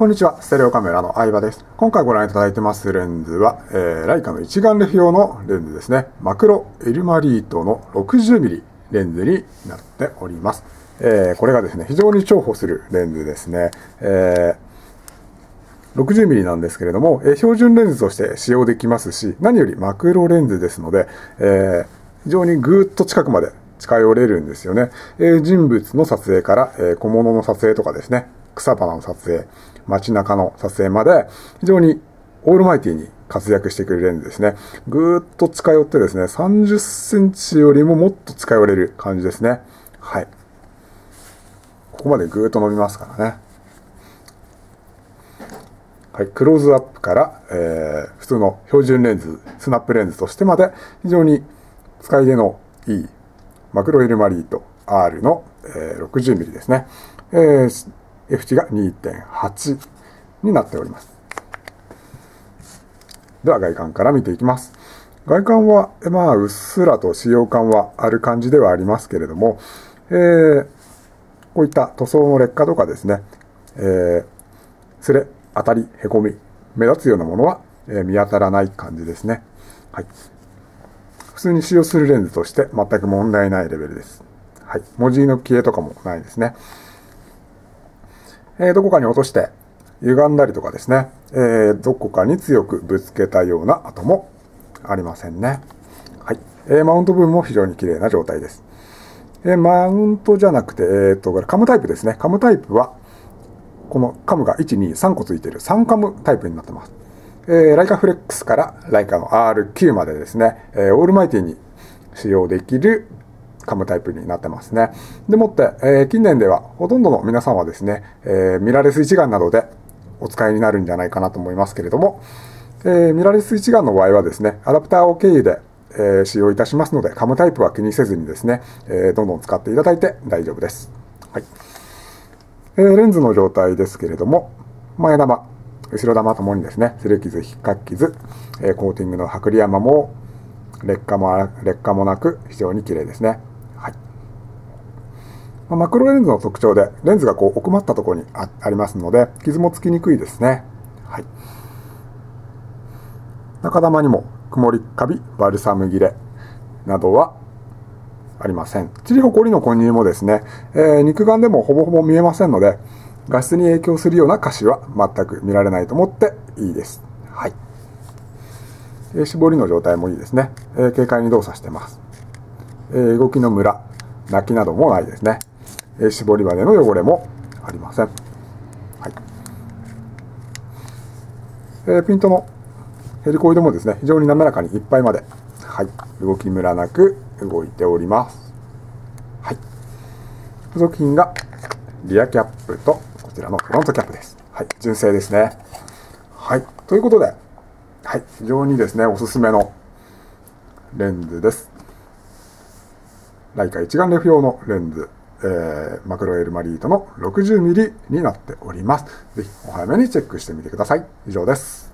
こんにちは、ステレオカメラの相葉です。今回ご覧いただいてますレンズは、ライカの一眼レフ用のレンズですね。マクロエルマリートの 60mm レンズになっております。これがですね、非常に重宝するレンズですね。60mm なんですけれども、標準レンズとして使用できますし、何よりマクロレンズですので、非常にぐーっと近くまで近寄れるんですよね。人物の撮影から、小物の撮影とかですね、草花の撮影、街中の撮影まで非常にオールマイティに活躍してくれるレンズですね。ぐーっと近寄ってですね、30センチよりももっと近寄れる感じですね。はい。ここまでぐーっと伸びますからね。はい、クローズアップから、普通の標準レンズ、スナップレンズとしてまで非常に使い手のいいマクロエルマリート R の、60mm ですね。F 値が 2.8 になっております。では外観から見ていきます。外観は、うっすらと使用感はある感じではありますけれども、こういった塗装の劣化とかですね、擦れ、当たり、へこみ、目立つようなものは、見当たらない感じですね。はい。普通に使用するレンズとして全く問題ないレベルです。はい。文字の消えとかもないですね。どこかに落として歪んだりとかですね、どこかに強くぶつけたような跡もありませんね。はい。マウント部分も非常に綺麗な状態です。マウントじゃなくて、これカムタイプですね。カムタイプは、このカムが1、2、3個ついている3カムタイプになってます。ライカフレックスからライカの R9 までですね、オールマイティに使用できるカムタイプになってますね。でもって、近年ではほとんどの皆さんはですね、ミラーレス一眼などでお使いになるんじゃないかなと思いますけれども、ミラーレス一眼の場合はですね、アダプターを経由で、使用いたしますので、カムタイプは気にせずにですね、どんどん使っていただいて大丈夫です。はい。レンズの状態ですけれども、前玉、後ろ玉ともにですね、擦れ傷、引っかき傷、コーティングの剥離山も劣化もなく非常に綺麗ですね。はい。マクロレンズの特徴で、レンズがこう奥まったところに ありますので、傷もつきにくいですね。はい。中玉にも曇りカビ、バルサム切れなどはありません。塵ほこりの混入もですね、肉眼でもほぼほぼ見えませんので、画質に影響するような瑕疵は全く見られないと思っていいです。はい。絞りの状態もいいですね。軽快に動作してます。動きのムラ、泣きなどもないですね。絞り場での汚れもありません。はい。ピントのヘリコイドもですね、非常に滑らかにいっぱいまで、はい、動きムラなく動いております。はい。付属品がリアキャップとこちらのフロントキャップです。はい、純正ですね。はい、ということで、はい、非常にですね、おすすめのレンズです。ライカ一眼レフ用のレンズ、マクロエルマリートの 60mm になっております。ぜひお早めにチェックしてみてください。以上です。